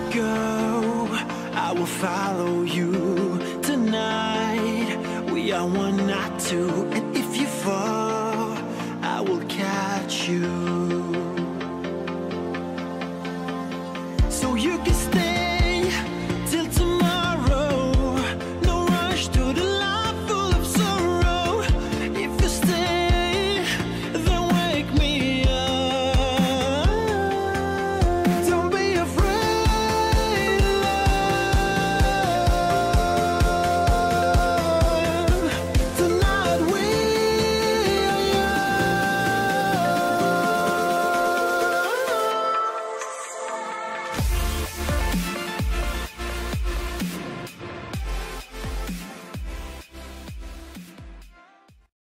go, I will follow you tonight. We are one, not two, and if you fall, I will catch you. So you